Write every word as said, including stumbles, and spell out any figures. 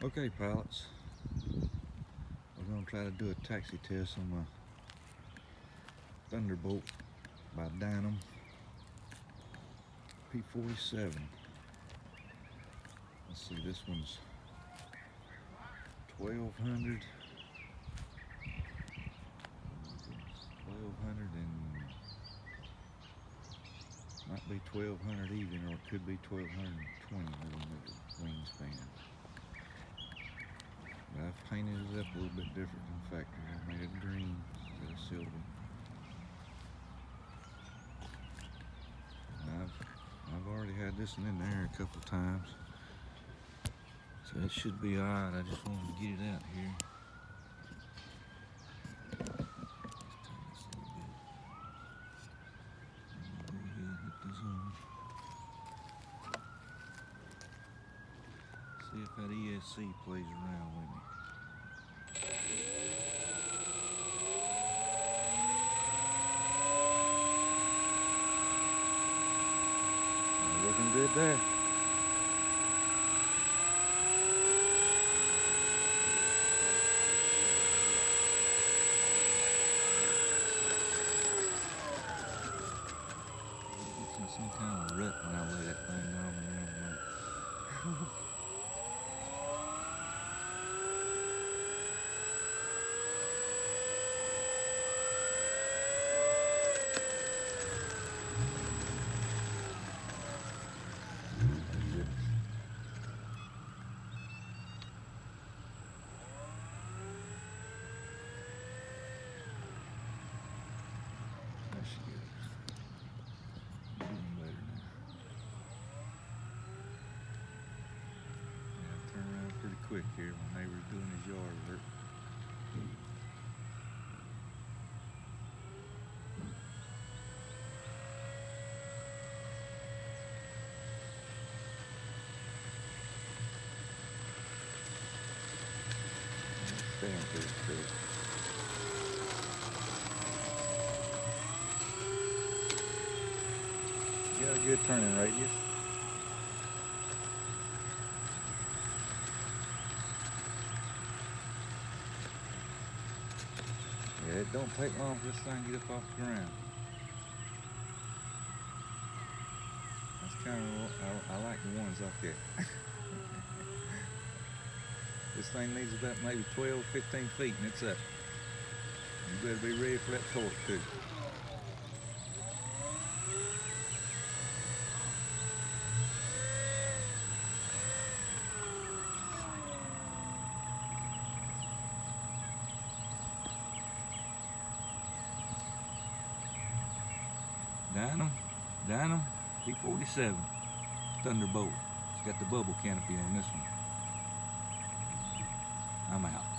Okay, pilots, we're going to try to do a taxi test on my Thunderbolt by Dynam P forty-seven. Let's see, this one's twelve hundred. twelve hundred and might be twelve hundred even, or it could be twelve twenty millimeter wingspan. But I've painted it up a little bit different than factory. I made it green instead of silver. I've I've already had this one in there a couple times, so it should be alright. I just wanted to get it out here. See if that E S C plays around with me. Looking good there. It's in some kind of rut when I lay that thing on around. Quick here, my neighbor's doing his yard work. Staying pretty straight. Got a good turning radius. Yeah, it don't take long for this thing to get up off the ground. That's kind of, I, I like the ones like that. This thing needs about maybe twelve, fifteen feet and it's up. You better be ready for that torque too. Dynam, Dynam P forty-seven Thunderbolt. It's got the bubble canopy on this one. I'm out.